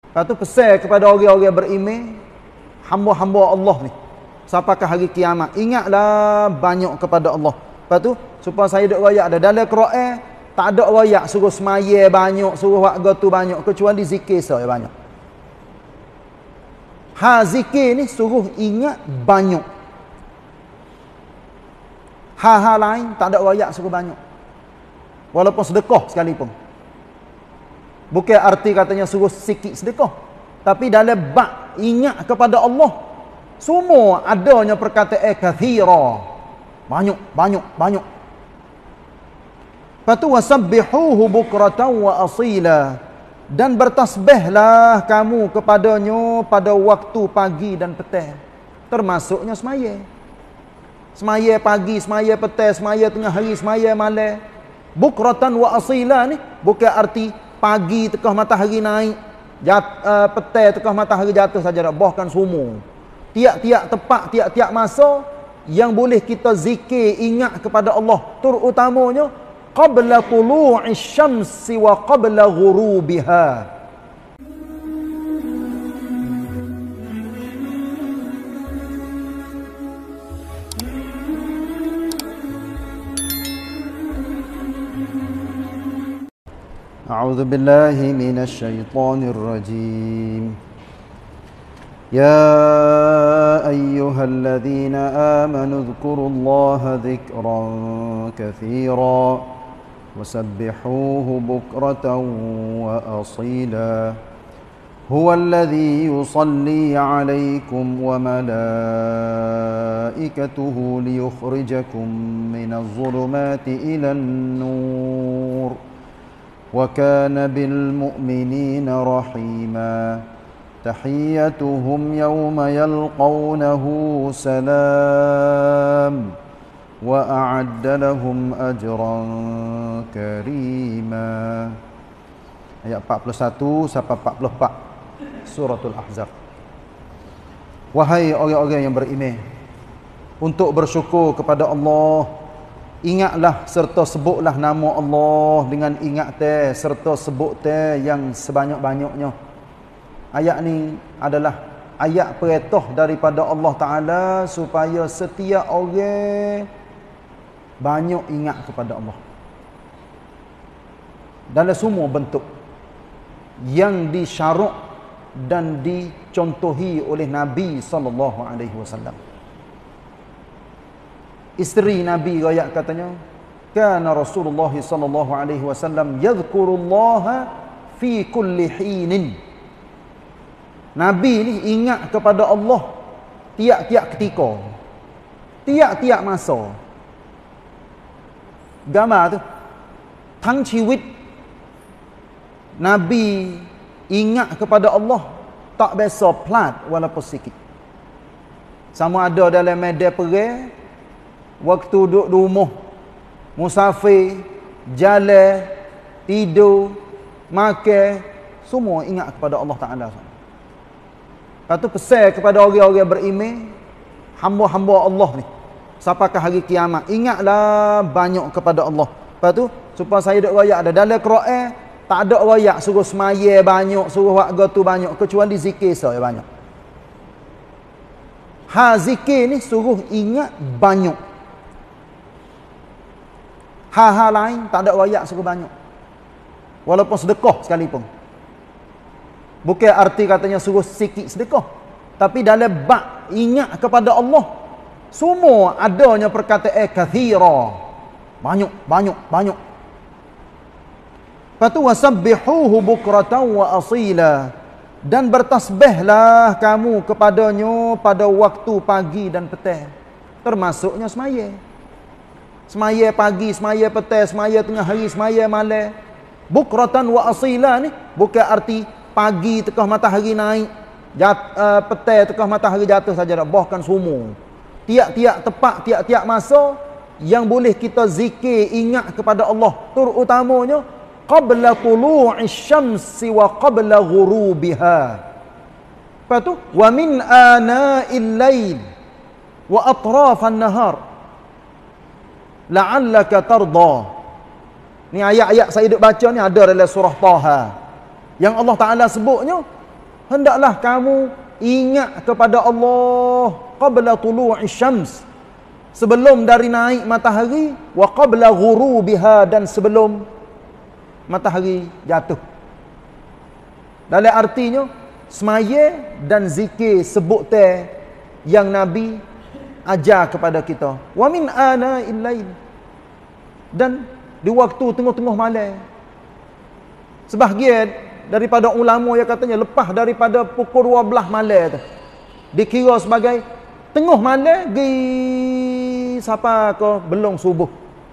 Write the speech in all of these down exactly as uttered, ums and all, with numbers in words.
Lepas tu pesan kepada orang-orang beriman, hamba-hamba Allah ni, sampai ke hari kiamat, ingatlah banyak kepada Allah. Lepas tu supaya saya duk royak ada dalam Quran, tak ada royak suruh semaya banyak, suruh warga tu banyak, kecuali zikir saya banyak. Ha, zikir ni suruh ingat banyak. Ha-ha lain tak ada royak suruh banyak. Walaupun sedekah sekalipun. Bukan arti katanya suruh sikit sedekah. Tapi dalam bab ingat kepada Allah, semua adanya perkataan kathira. Banyak, banyak, banyak. Lepas tu wasabbihuhu bukratan wa asila. Dan bertasbihlah kamu kepadanya pada waktu pagi dan petang. Termasuknya semaya. Semaya pagi, semaya petang, semaya tengah hari, semaya malam. Bukratan wa asila ni bukan arti pagi tekah matahari naik, jat, uh, petang tekah matahari jatuh saja dah, bahkan semua. Tiap-tiap tempat, tiap-tiap masa yang boleh kita zikir ingat kepada Allah, terutamanya qabla tulu'i syamsi wa qabla ghurubiha. أعوذ بالله من الشيطان الرجيم يا أيها الذين آمنوا اذكروا الله ذكرا كثيرا وسبحوه بكرة وأصيلا هو الذي يصلي عليكم وملائكته ليخرجكم من الظلمات إلى النور وكان بالمؤمنين رحيما تحيتهم يوم يلقونه سلام وأعد لهم أجرا كريما. Ayat empat puluh satu sampai empat puluh empat Suratul Ahzab. Wahai orang-orang yang beriman, untuk bersyukur kepada Allah, ingatlah serta sebutlah nama Allah dengan ingat teh serta sebut teh yang sebanyak-banyaknya. Ayat ni adalah ayat perintah daripada Allah Ta'ala supaya setiap orang banyak ingat kepada Allah dalam semua bentuk yang disyarak dan dicontohi oleh Nabi sallallahu alaihi wasallam. Isteri Nabi royak katanya, kana Rasulullah sallallahu alaihi wasallam yadhkurullaha fi kulli hinin. Nabi ni ingat kepada Allah tiap-tiap ketika, tiap-tiap masa. Gambar tu, tang ciwit Nabi ingat kepada Allah tak biasa plat walaupun sikit. Sama ada dalam medan perang, waktu duduk di rumah, musafir, jalan, tidur, makan, semua ingat kepada Allah Ta'ala. Lepas tu pesan kepada orang-orang beriman, hamba-hamba Allah ni, sampai ke hari kiamat, ingatlah banyak kepada Allah. Lepas tu, supaya saya duk royak ada dalam Quran, tak ada royak suruh semaya banyak, suruh warga tu banyak, kecuali zikir saya banyak. Ha, zikir ni suruh ingat banyak. Ha-ha lain tak ada royak suruh banyak. Walaupun sedekah sekalipun. Bukan arti katanya suruh sikit sedekah. Tapi dalam bab ingat kepada Allah, semua adanya perkataan kathira. Banyak, banyak, banyak. Lepas tu wasabbihuhu bukratan wa asila. Dan bertasbihlah kamu kepadanya pada waktu pagi dan petang. Termasuknya semaya. Semaya pagi, semaya petang, semaya tengah hari, semaya malam. Bukratan wa asila ni bukan arti pagi tekah matahari naik, jat, uh, petang tekah matahari jatuh saja dah, bahkan semua. Tiap-tiap tempat, tiap-tiap masa yang boleh kita zikir ingat kepada Allah, terutamanya qabla tulu'i syamsi wa qabla ghurubiha. Lepas tu wa min ana'il lail wa atrafan nahar la'allaka tarda. Ni ayat-ayat saya duk baca ni ada dalam surah Taha, yang Allah Ta'ala sebutnya hendaklah kamu ingat kepada Allah qabla tulu'i syams, sebelum dari naik matahari, wa qabla ghurubiha, dan sebelum matahari jatuh. Dalam artinya semaya dan zikir sebut teh yang Nabi ajar kepada kita. Wa min ana'il lail, dan di waktu tengah-tengah malam. Sebahagian daripada ulama yang katanya lepas daripada pukul dua belas malam tu dikira sebagai tengah malam gi siapa ke belum subuh.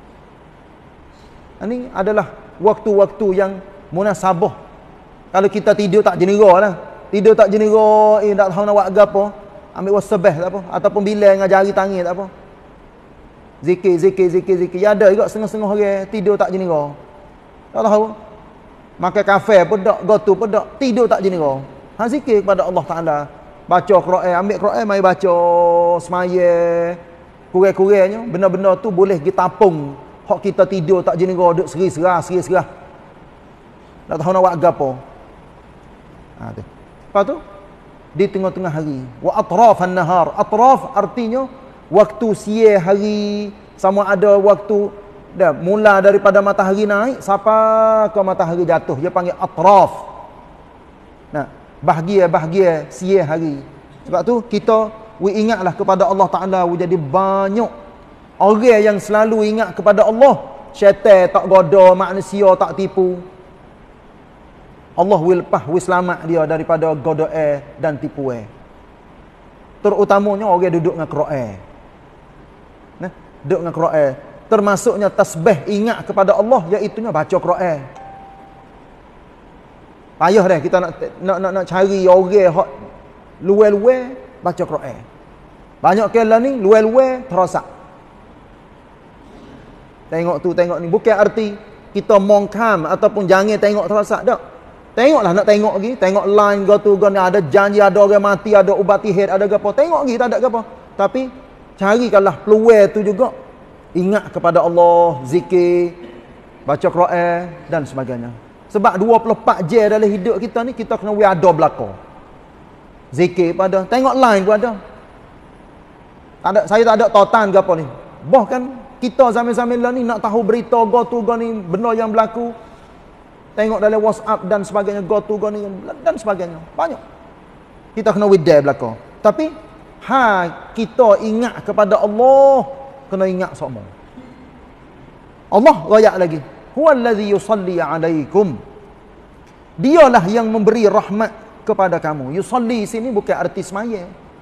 Ini adalah waktu-waktu yang munasabah. Kalau kita tidur tak jenera lah. Tidur tak jenera, eh tak tahu nak buat apa, ambil wasbah tak apa, ataupun bila dengan jari tangan tak apa. Zikir, zikir, zikir, zikir. Ya ada juga setengah-setengah orang tidur tak jenera. Tak tahu. Makan kafe pun tak, gotu pun tak, tidur tak jenera. Ha, zikir kepada Allah Ta'ala. Baca Quran, ambil Quran, mari baca semaya. Kurang-kurangnya, benda-benda tu boleh kita tapung. Hak kita tidur tak jenera, duduk seri-serah, seri-serah. Tak tahu nak buat apa. Ha, tu. Lepas tu, di tengah-tengah hari. Wa atrafan nahar. Atraf artinya waktu siang hari, sama ada waktu dah mula daripada matahari naik sampai ke matahari jatuh, dia panggil atraf. Nah, bahagia-bahagia siang hari. Sebab tu kita we ingatlah kepada Allah Taala, we jadi banyak orang yang selalu ingat kepada Allah. Syaitan tak goda, manusia tak tipu. Allah will lepas, will selamat dia daripada goda dan tipuan. Terutamanya orang duduk dengan Quran. Nah, duduk dengan Quran. Termasuknya tasbih ingat kepada Allah, iaitunya baca Quran. Payah dah kita nak nak nak, nak cari orang hak luar-luar baca Quran. Banyak kala ni luar-luar terosak. Tengok tu, tengok ni. Bukan arti kita mongkam ataupun jangan tengok terosak dak. Tengoklah nak tengok lagi, tengok line go tu go ni, ada janji, ada orang mati, ada ubat tihid, ada gapo. Tengok lagi tak ada gapo. Tapi carikanlah peluang tu juga. Ingat kepada Allah, zikir, baca Quran dan sebagainya. Sebab dua puluh empat jam dalam hidup kita ni, kita kena ada belaka. Zikir pada, tengok line pun ada. Tak ada, saya tak ada tautan ke apa ni. Bahkan kita zaman-zaman lah ni nak tahu berita go tu go ni, benda yang berlaku, tengok dalam WhatsApp dan sebagainya, go to go ni dan sebagainya. Banyak. Kita kena widai belaka. Tapi ha kita ingat kepada Allah, kena ingat semua. Allah royak lagi. Huwallazi yusalli alaikum. Dialah yang memberi rahmat kepada kamu. Yusalli sini bukan arti semaya.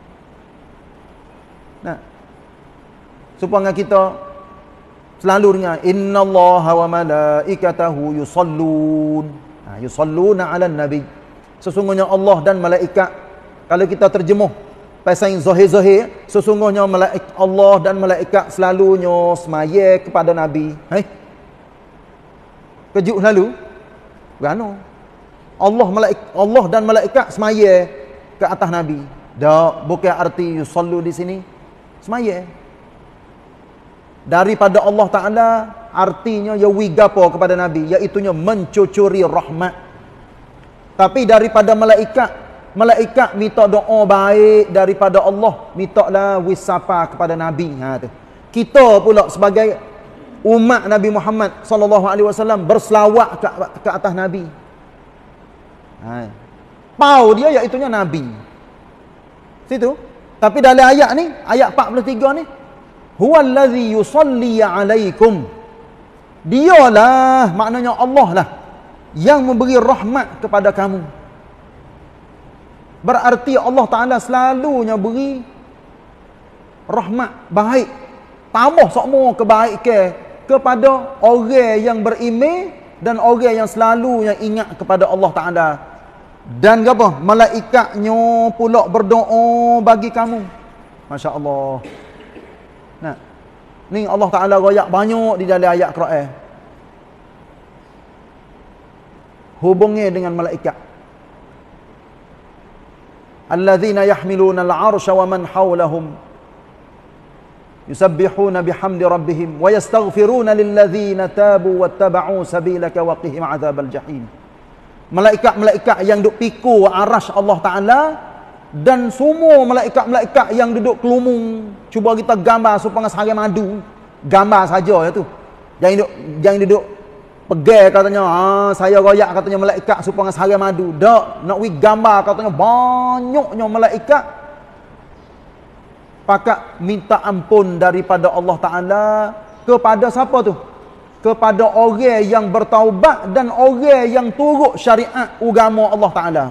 Nah. Supaya kita selalu dengar innallaha wa malaikatahu yusallun. Ha, yusalluna 'alan nabi. Sesungguhnya Allah dan malaikat, kalau kita terjemuh pasal zahir-zahir, sesungguhnya malaikat Allah dan malaikat selalunya semaya kepada nabi. Hai. Kejut lalu. Berano. Allah malaik Allah dan malaikat semaya ke atas nabi. Dak, bukan arti yusallu di sini semaya. Daripada Allah Ta'ala artinya ya wigapo kepada Nabi, iaitunya mencucuri rahmat. Tapi daripada malaikat, malaikat minta doa baik daripada Allah, mintalah wisapa kepada Nabi. Ha, tu. Kita pula sebagai umat Nabi Muhammad sallallahu alaihi wasallam berselawat ke, ke atas Nabi. Ha. Pau dia iaitunya Nabi. Situ. Tapi dalam ayat ni, ayat empat puluh tiga ni, huwallazi yusalli alaikum. Dialah, maknanya Allah lah yang memberi rahmat kepada kamu. Berarti Allah Ta'ala selalunya beri rahmat baik, tambah semua kebaikan kepada orang yang beriman dan orang yang selalunya ingat kepada Allah Ta'ala. Dan apa? Malaikatnya pula berdoa bagi kamu. Masya Allah. Nah, ni Allah Ta'ala royak banyak di dalam ayat Quran. Hubungnya dengan malaikat. Alladzina yahmiluna al-'arsha wa man hawlahum yusabbihuna bihamdi rabbihim wa yastaghfiruna lilladzina tabu wattaba'u sabilaka wa qihim 'adzabal jahim. malaikat-malaikat yang duk piku arash Allah Ta'ala, dan semua malaikat-malaikat yang duduk kelumung. Cuba kita gambar supaya sehari madu. Gambar saja ya tu. Jangan duduk, jangan duduk pegang katanya, ah, saya royak katanya malaikat supaya sehari madu. Tak, nak we gambar katanya banyaknya malaikat. Pakat minta ampun daripada Allah Ta'ala kepada siapa tu? Kepada orang yang bertaubat dan orang yang turut syariat agama Allah Ta'ala.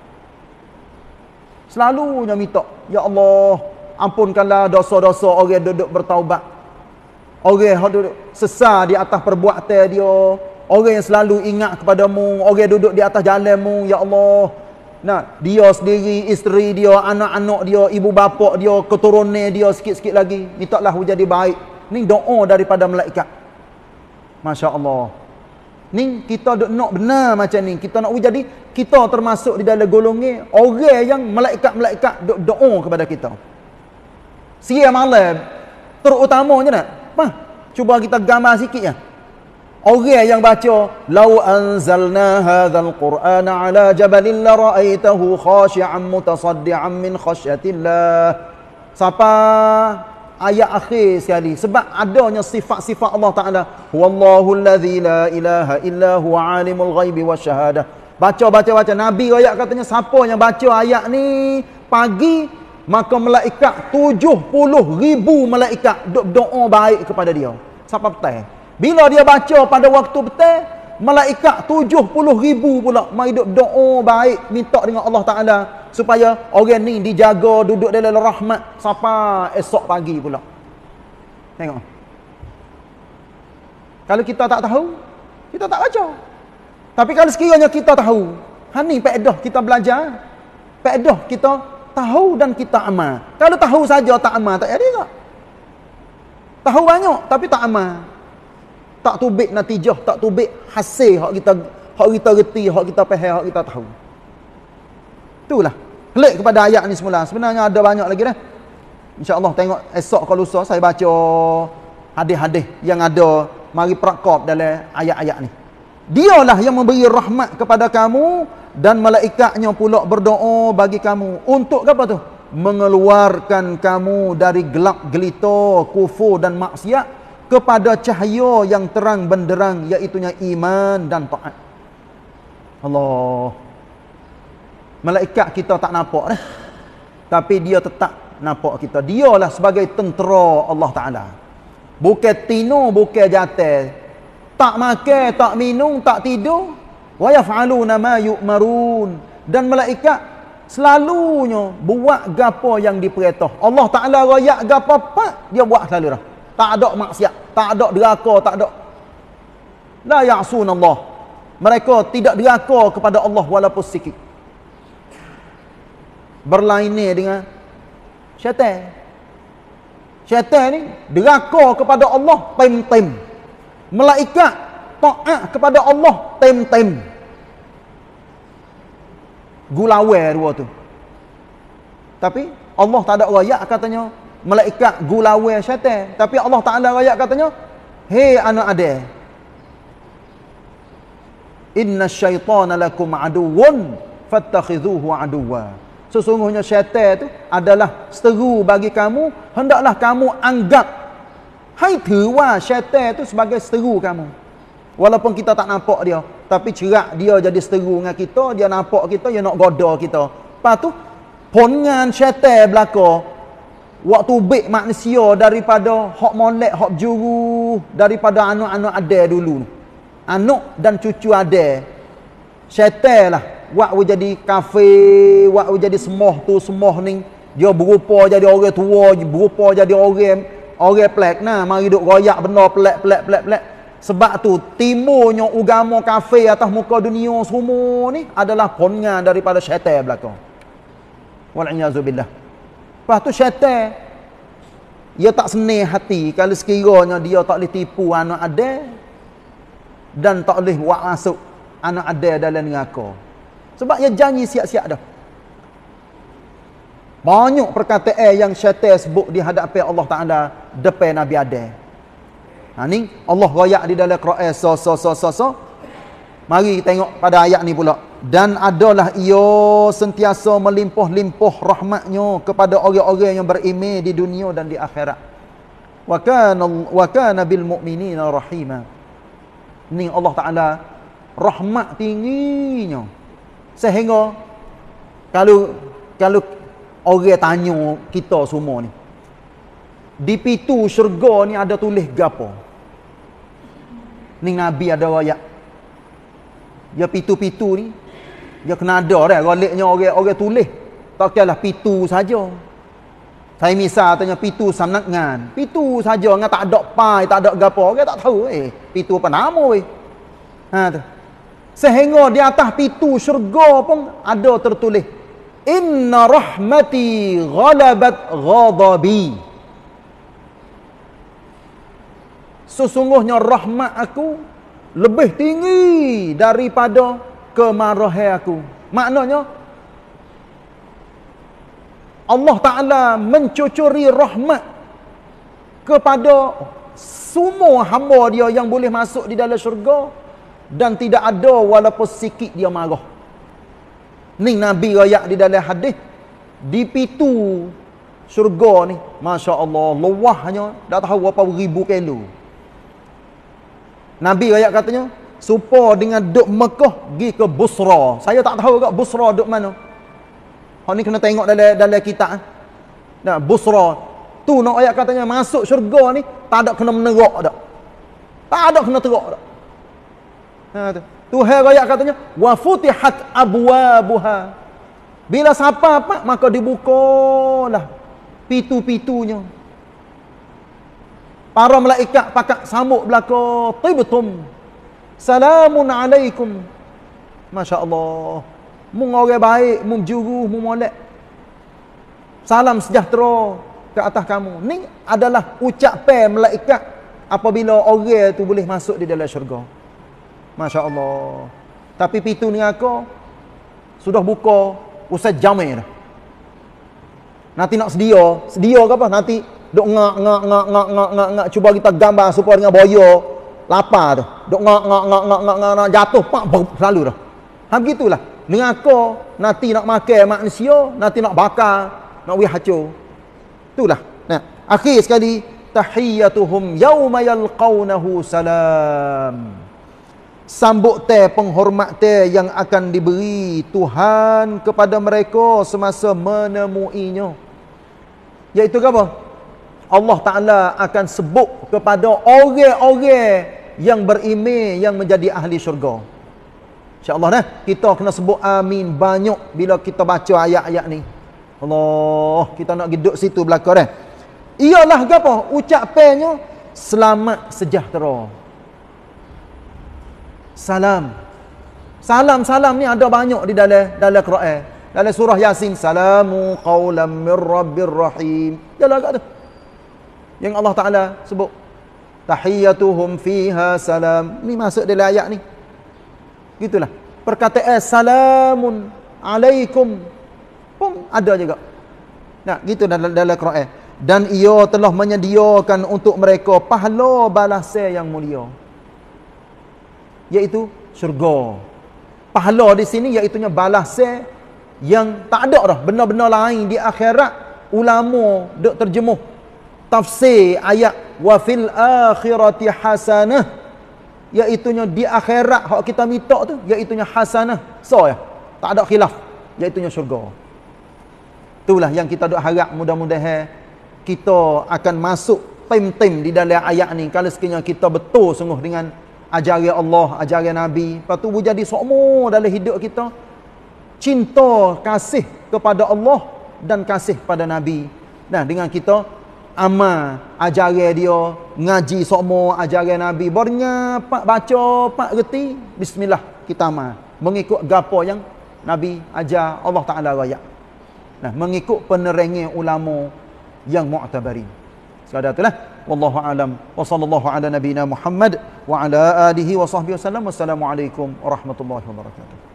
Selalunya minta, ya Allah, ampunkanlah dosa-dosa orang duduk bertaubat. Orang yang duduk sesar di atas perbuatan dia, orang yang selalu ingat kepadamu, orang yang duduk di atas jalanmu, ya Allah. Nah, dia sendiri, isteri dia, anak-anak dia, ibu bapa dia, keturunan dia, sikit-sikit lagi, mintalah jadi baik. Ni doa daripada malaikat. Masya Allah. Ni kita duk nak benar macam ni. Kita nak jadi, kita termasuk di dalam golongan orang yang malaikat-malaikat duk doa kepada kita. Siang malam, terutamanya nak. Apa? Cuba kita gambar sikit ya. Orang yang baca, "Lau anzalna hadzal Qur'ana 'ala jabalin la ra'aitahu khashi'an mutasaddian min khasyatillah." Siapa ayat akhir sekali, sebab adanya sifat-sifat Allah Ta'ala, "Wallahu allazi la ilaha illa huwa 'alimul ghaibi wasyahadah." Baca baca baca Nabi ayat katanya, siapa yang baca ayat ni pagi, maka malaikat tujuh puluh ribu malaikat duk doa baik kepada dia. Siapa petang? Bila dia baca pada waktu petang, malaikat tujuh puluh ribu pula mai duk doa baik, minta dengan Allah Ta'ala supaya orang ni dijaga duduk dalam rahmat sampai esok pagi pula. Tengok. Kalau kita tak tahu, kita tak baca. Tapi kalau sekiranya kita tahu, ha ni faedah kita belajar. Faedah kita tahu dan kita amal. Kalau tahu saja tak amal, tak ada tak? Tahu banyak tapi tak amal. Tak tubik natijah, tak tubik hasil hak kita hak kita reti, hak kita faham, hak kita tahu. Itulah. Klik kepada ayat ni semula. Sebenarnya ada banyak lagi dah. Insya-Allah tengok esok kalau lusa saya baca hadis-hadis yang ada mari prakop dalam ayat-ayat ni. Dialah yang memberi rahmat kepada kamu dan malaikatnya pula berdoa bagi kamu. Untuk apa tu? Mengeluarkan kamu dari gelap gelita kufur dan maksiat kepada cahaya yang terang benderang, iaitunya iman dan taat. Allah. Malaikat kita tak nampak dah. Tapi dia tetap nampak kita. Dialah sebagai tentera Allah Ta'ala. Bukan tino, bukan jatuh. Tak makan, tak minum, tak tidur. Wa yaf'aluna ma yu'marun. Dan malaikat selalunya buat gapo yang diperintah. Allah Ta'ala royak gapo apa, dia buat selalu dah. Tak ada maksiat, tak ada deraka, tak ada. La ya'sun Allah. Mereka tidak deraka kepada Allah walaupun sikit. Berlainan dengan syaitan. Syaitan ni deraka kepada Allah tem-tem. Malaikat taat kepada Allah tem-tem. Gulawai dua tu. Tapi Allah tak ada rayak katanya malaikat gulawai syaitan. Tapi Allah Ta'ala rayak katanya, "Hei anak ada, inna syaitana lakum aduwwun fattakhidhuhu aduwwa." Sesungguhnya syaitan itu adalah seteru bagi kamu, hendaklah kamu anggap, hai terwa syaitan itu sebagai seteru kamu. Walaupun kita tak nampak dia, tapi cerak dia jadi seteru dengan kita, dia nampak kita, dia nak goda kita. Lepas tu pongan syaitan belaka waktu bik manusia daripada hak molek, hak juru, daripada anak-anak ada dulu. Anak dan cucu ada. Syaitan lah wak jadi kafe, wak jadi semoh tu, semoh ni dia berupa jadi orang tua, berupa jadi orang orang pelak. Nah, mari duk royak benda pelak-pelak-pelak-pelak. Sebab tu timurnya agama kafe atas muka dunia semua ni adalah pongan daripada syaitan belaka. Wal'iyazubillah. Lepas tu syaitan dia tak senang hati kalau sekiranya dia tak boleh tipu anak ada dan tak boleh buat masuk anak ada dalam neraka. Sebab dia janji siap-siap dah. Banyak perkataan yang syaitan sebut di hadapan Allah Ta'ala depan Nabi Adam. Ha ni Allah royak di dalam Quran so so so so so Mari tengok pada ayat ni pula. Dan adalah ia sentiasa melimpah-limpah rahmatnya kepada orang-orang yang beriman di dunia dan di akhirat. Wa kana wa kana bil mu'minina rahima. Ni Allah Taala rahmat tingginya. Sehingga kalau kalau orang tanya kita semua ni, di pintu syurga ni ada tulis gapo? Ni Nabi ada ayat. Ya pitu-pitu ni, dia kena ada dah. Goliknya orang-orang tulis. Tak kiralah pitu saja. Saya misal tanya pitu sanatngan. Pitu saja, dengan tak ada pai, tak ada gapo. Orang tak tahu eh. Pitu apa nama weh. Ha tu. Sehingga di atas pitu syurga pun ada tertulis, inna rahmati ghalabat ghadabi. Sesungguhnya rahmat aku lebih tinggi daripada kemarahan aku. Maknanya Allah Ta'ala mencucuri rahmat kepada semua hamba dia yang boleh masuk di dalam syurga, dan tidak ada walaupun sikit dia marah. Ni Nabi rakyat di dalam hadis, di pintu syurga ni, Masya Allah, luahnya dah tahu berapa ribu kilo. Nabi rakyat katanya, supaya dengan duk Mekah pergi ke Busra. Saya tak tahu kat Busra duk mana. Hak ni kena tengok dalam dalam kitab. Nah, Busra tu nak ayat katanya masuk syurga ni tak ada kena menerak dak. Tak ada kena terak dak. Ha tu. Tuhan rakyat katanya wa futihat abwabuha. Bila siapa apa maka dibukalah pintu-pintunya. Para malaikat pakak sambut belaka, tibtum, salamun alaikum. Masya Allah. Mung orang baik, mung juru, mung molek. Salam sejahtera ke atas kamu. Ni adalah ucapan malaikat apabila orang tu boleh masuk di dalam syurga. Masya Allah. Tapi pintu neraka sudah buka usai jamai dah. Nanti nak sedia, sedia ke apa? Nanti duk ngak ngak ngak ngak ngak ngak ngak cuba kita gambar supaya dengan boyo lapar tu. Duk ngak ngak ngak ngak ngak ngak jatuh pak selalu dah. Ha begitulah. Neraka nanti nak makan manusia, nanti nak bakar, nak wi hancur. Itulah. Nah, akhir sekali tahiyyatuhum yauma yalqaunahu salam. Sambut teh penghormatan yang akan diberi Tuhan kepada mereka semasa menemuinya. Iaitu apa? Allah Ta'ala akan sebut kepada orang-orang yang beriman yang menjadi ahli syurga. InsyaAllah nah, kita kena sebut amin banyak bila kita baca ayat-ayat ni. Allah, kita nak duduk situ belakang dah. Ialah apa? Ucapannya selamat sejahtera. Salam. Salam-salam ni ada banyak di dalam dalam Quran. Dalam surah Yasin, salamu qaulam mir rabbir rahim. Jalah kat tu. Yang Allah Taala sebut tahiyyatuhum fiha salam. Ni masuk dalam ayat ni. Gitulah. Perkataan salamun alaikum pun ada juga. Nah, gitu dalam dalam Quran. Dan ia telah menyediakan untuk mereka pahala balasan yang mulia, iaitu syurga. Pahala di sini iaitunya balasan yang tak ada dah benda-benda lain di akhirat. Ulama duk terjemuh tafsir ayat wa fil akhirati hasanah, iaitunya di akhirat hak kita minta tu iaitunya hasanah. So ya, tak ada khilaf, iaitunya syurga. Itulah yang kita duk harap, mudah-mudahan kita akan masuk tim-tim di dalam ayat ni kalau sekiranya kita betul sungguh dengan ajaran Allah, ajaran Nabi. Lepas tu jadi semua dalam hidup kita cinta, kasih kepada Allah dan kasih pada Nabi. Nah, dengan kita amal ajaran dia, ngaji semua ajaran Nabi, bornya pak baca, pak reti, bismillah kita amal mengikut gapo yang Nabi ajar, Allah Taala raya. Nah, mengikut penerangan ulama yang mu'tabarin. Sekadar itulah. Wallahu alam wa sallallahu ala nabina Muhammad wa ala alihi wa sahbihi wasallam. Wassalamualaikum warahmatullahi wabarakatuh.